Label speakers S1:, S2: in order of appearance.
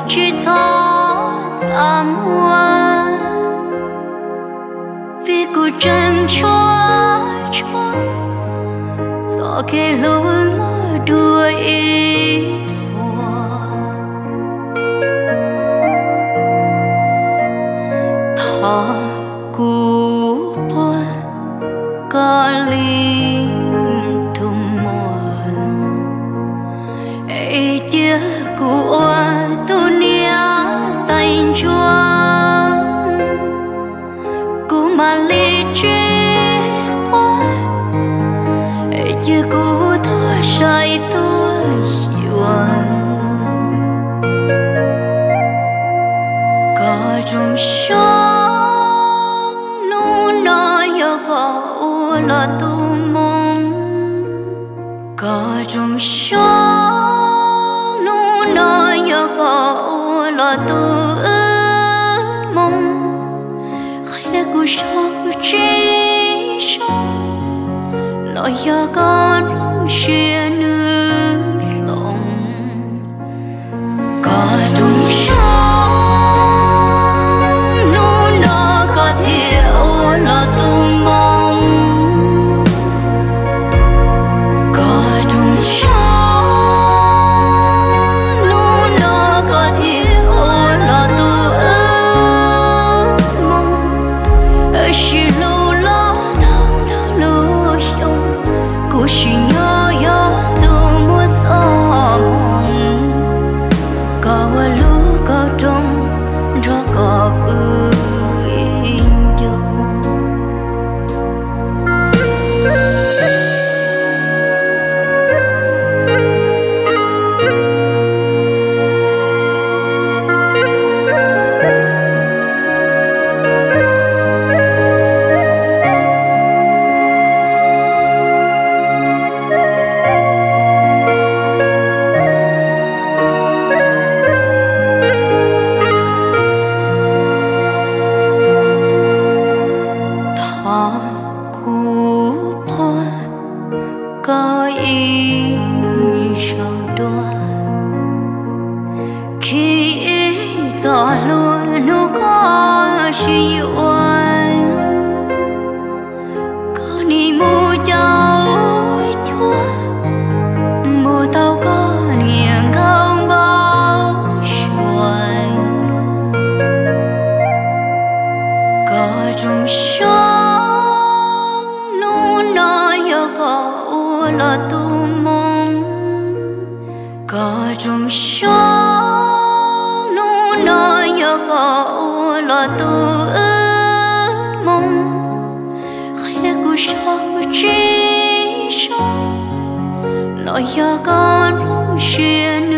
S1: chỉ gió xa mùa vì cô chân chúa gió kề lối mơ đuôi phùa thọ cú buồn có linh thùng muộn ấy chia của tu nia tay chúa cú mà ly chia hoa ấy chia cú thua say tôi hiền có trong sông nu nói có là tu mong có trong sông nu nói có là tu mong khi cô sao chỉ sống lo ya con lòng chia nước lòng có trong sông nu nó có thiếu là tu mong có trong sông nu nó có thiếu là tu mong ở chỉ lu lo đau đau lu sống cô chỉ nhớ nhớ tu muốn gió mong có lu có trong cho có in dấu có ý sầu đua khi gió luôn nu có suy oan có ni mu cháu chúa mu tao có niềm không bao xuân có trong sông nu nói có là tu mong có trong sông nu nói có là tu mong khi cô sao chỉ sống lo ya con lòng xuyên